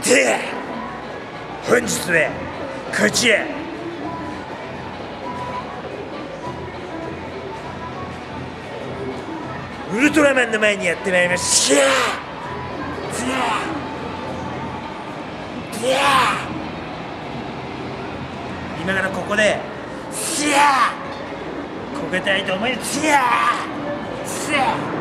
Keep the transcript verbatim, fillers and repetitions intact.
て本日はこちらウルトラマンの前にやってまいりました。今からここでこけたいと思います。